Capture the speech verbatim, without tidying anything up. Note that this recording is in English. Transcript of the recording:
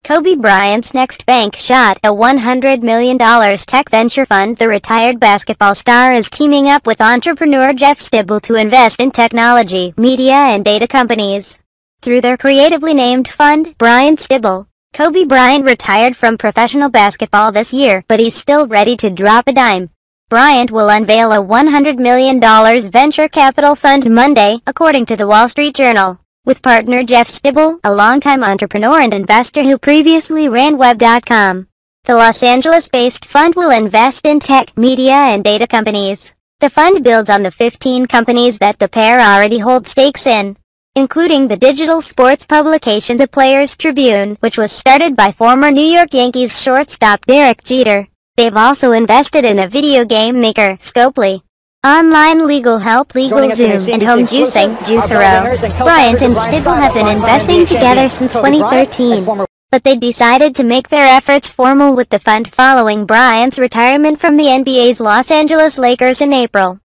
Kobe Bryant's next bank shot, a one hundred million dollars tech venture fund. The retired basketball star is teaming up with entrepreneur Jeff Stibel to invest in technology, media and data companies. Through their creatively named fund, Bryant Stibel. Kobe Bryant retired from professional basketball this year, but he's still ready to drop a dime. Bryant will unveil a one hundred million dollars venture capital fund Monday, according to the Wall Street Journal, with partner Jeff Stibel, a longtime entrepreneur and investor who previously ran Web dot com. The Los Angeles-based fund will invest in tech, media and data companies. The fund builds on the fifteen companies that the pair already hold stakes in, including the digital sports publication The Players Tribune, which was started by former New York Yankees shortstop Derek Jeter. They've also invested in a video game maker, Scopely, online legal help, LegalZoom, and home juicing, Juicero. Bryant and Stibel have been investing together since twenty thirteen, but they decided to make their efforts formal with the fund following Bryant's retirement from the N B A's Los Angeles Lakers in April.